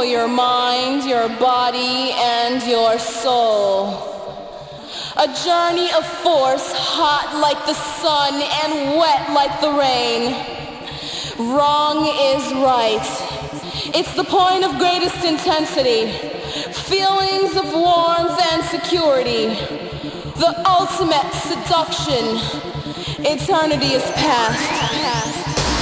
for your mind, your body, and your soul. A journey of force, hot like the sun and wet like the rain. Wrong is right. It's the point of greatest intensity. Feelings of warmth and security. The ultimate seduction. Eternity is past.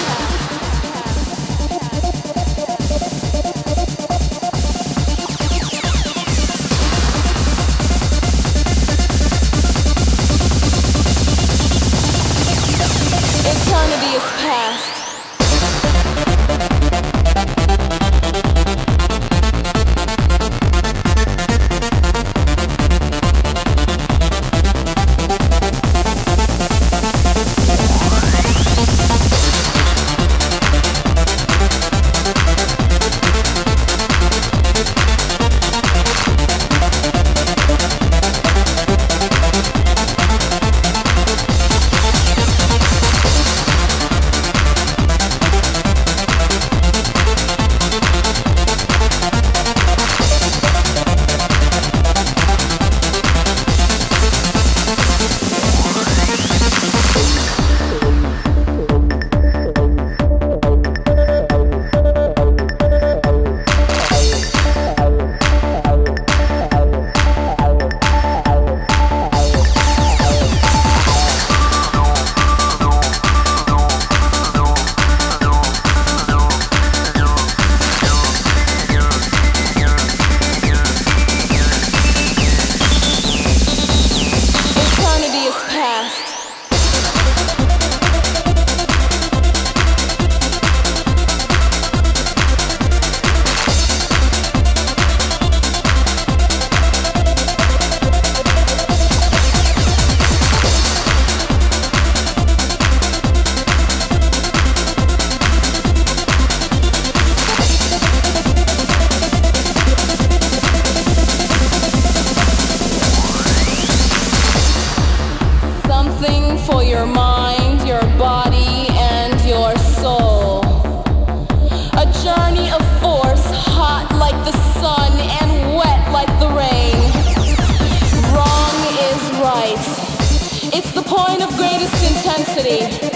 Eternity is past. For your mind, your body, and your soul. A journey of force, hot like the sun and wet like the rain. Wrong is right. It's the point of greatest intensity.